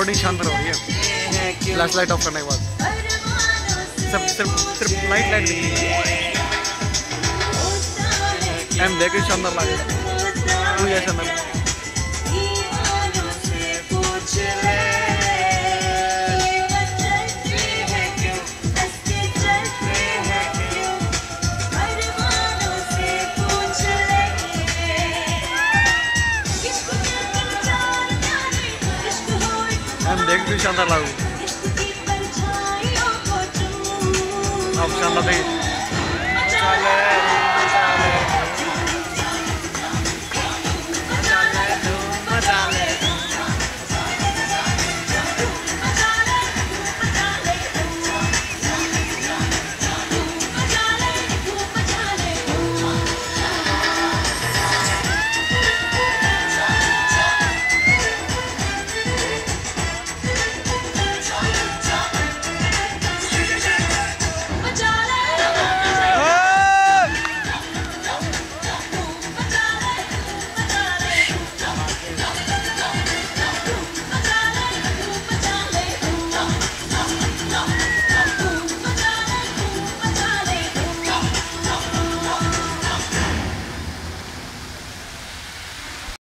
बड़ी शानदार हो रही है। फ्लैश लाइट ऑफ करने के बाद सिर्फ लाइट दिखनी है एंड देखे शानदार लगे कोई ऐसा नहीं। देख भी शानदार लागू आप शानदार देखिए।